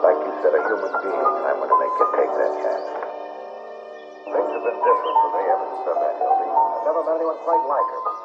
Like you said, a human being. I'm going to make you take that chance. Things have been different for me ever since I met Hildy. I've never met anyone quite like her.